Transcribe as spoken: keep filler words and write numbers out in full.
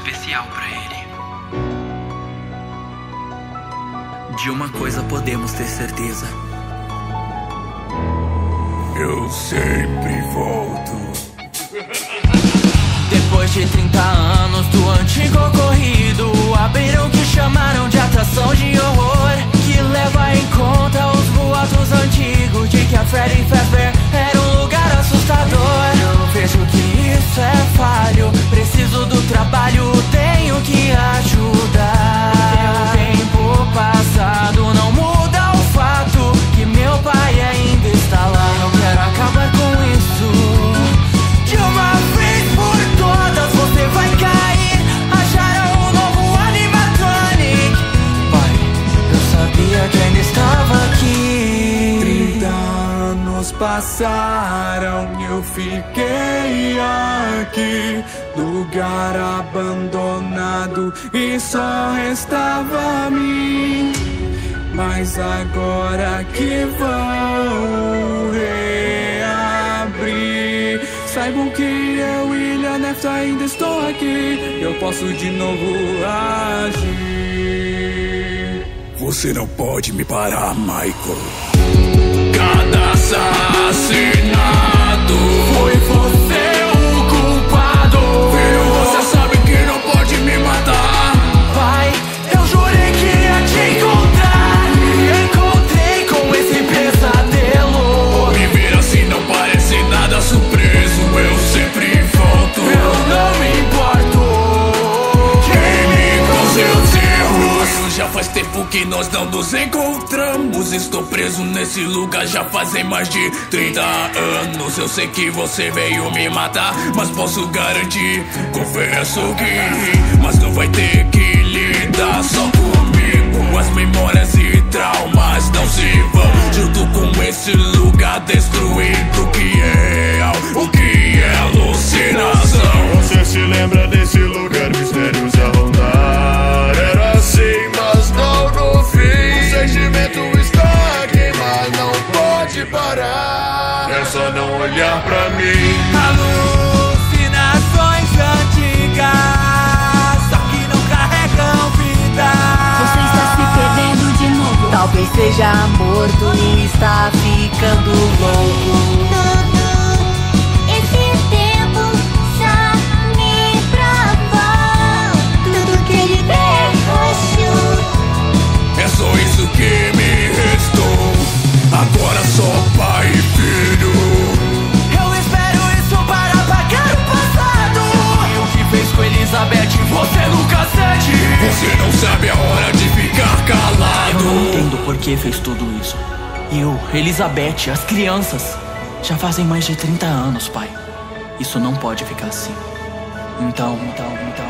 especial pra ele. De uma coisa podemos ter certeza: eu sempre volto. Depois de trinta anos do antigo ocorrido, abriram o que chamaram de atração de horror, que leva em conta os boatos antigos de que a Freddy Fazbear era um lugar assustador. Eu vejo que isso é falho, preciso do trabalho, tenho que ajudar. O tempo passado não muda o fato que meu pai ainda está lá. Eu quero acabar com isso de uma vez por todas. Você vai cair, acharam um novo animatronic. Pai, eu sabia que ainda estava aqui. Trinta anos passaram e eu fiquei aqui, lugar abandonado e só restava a mim. Mas agora que vão reabrir, saibam que eu e Ilha Nefta ainda estou aqui. Eu posso de novo agir. Você não pode me parar, Michael. Cada assassinato foi você o culpado. Filho, você sabe que não pode me matar. Pai, eu jurei que ia te encontrar, me encontrei com esse pesadelo. Me ver assim não parece nada surpreso, eu sempre volto. Eu não me importo. Queime com seus erros. Já faz tempo que nós não nos encontramos. Estou preso nesse lugar já fazem mais de trinta anos. Eu sei que você veio me matar, mas posso garantir, confesso que ri, mas não vai ter que lidar só comigo. As memórias e traumas não se vão junto com esse lugar destruído que é real, o que é alucinação. Você se lembra desse lugar, mistérios a rondar? Era assim, mas não no fim. O sentimento está aqui, mas não pode parar. É só não olhar pra mim. Alucinações antigas, só que não carregam vida. Você está se perdendo de novo. Talvez seja morto e está ficando louco. Esse tempo já me provou. Tudo que ele derrochou. É só isso que me restou. Agora só pai e filho. Eu espero isso para apagar o passado. E o que fez com Elizabeth você nunca sente. Você não sabe a hora de ficar calado. Eu não entendo por que fez tudo isso. Eu, Elizabeth, as crianças, já fazem mais de trinta anos, pai. Isso não pode ficar assim. Então, então, então